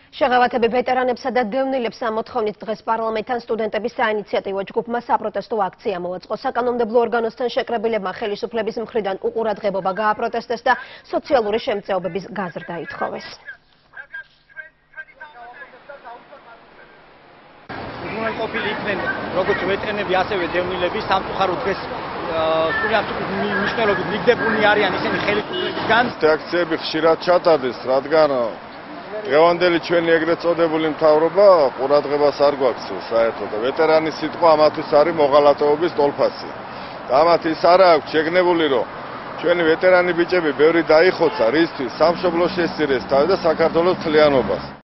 შეღავათები ვეტერანებსა და დევნილებს ამოთხოვნით დღეს პარლამენტთან სტუდენტების საინიციატივო ჯგუფმა საპროტესტო აქცია მოაწყო. საკანონმდებლო ორგანოსთან შეკრებილებმა ხელისუფლების მხრიდან უყურადღებობა გააპროტესტეს და სოციალური შემწეობების გაზრდა ითხოვეს. ყოფილი იქნენ როგორც ვეტერანები, ასევე დევნილები სამწუხაროდ დღეს სრულიად მნიშვნელობით მიგდებულნი არიან ისინი ხელისუფლებისგან. აქციები ხშირად ჩატარდეს, რადგან დღევანდელი ჩვენი ეგრეთ წოდებული მთავრობა ყურადღებას არ გვაქვს საერთოდ. ვეტერანის სიტყვა ამათვის არის მოღალატეობის ტოლფასი. და ამათ ის არა აქვს შეგნებული, რომ ჩვენი ვეტერანი ბიჭები ბევრი დაიხოცა, რისთვის სამშობლოში ესწირეს თავი და საქართველოს თლიანობას.